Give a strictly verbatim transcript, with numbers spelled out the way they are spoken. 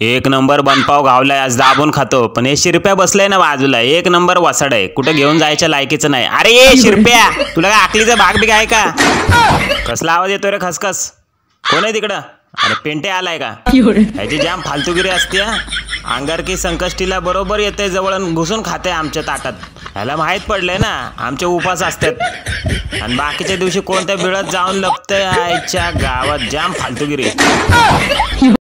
एक नंबर बनपाव घावलाय, आज दाबून खातो. पण हे शिरप्या बसलाय ना बाजूला, एक नंबर वसाड आहे, कुठे घेऊन जायच्या लायकीचं नाही. अरे ये शिरप्या, तुला काय आकलीचा भाग बिग आहे का? कसला आवाज येतोय रे खसखस? कोण आहे तिकडं? अरे पेंटे आलाय का? ह्याची जाम फालतूगिरी असते. अंगारकी संकष्टीला बरोबर येते जवळ घुसून खाते आमच्या ताटात. ह्याला माहीत पडलंय ना आमचे उपास असतात, आणि बाकीच्या दिवशी कोणत्या बिळात जाऊन लपतंय. आईच्या गावात जाम फालतूगिरी.